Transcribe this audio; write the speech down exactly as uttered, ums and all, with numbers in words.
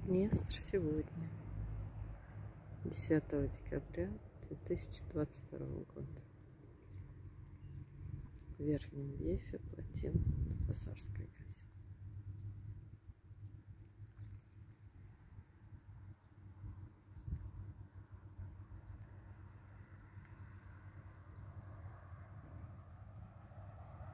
Днестр сегодня, десятого декабря две тысячи двадцать второго года. В Верхнем Ейфе, плотина Басарской косе.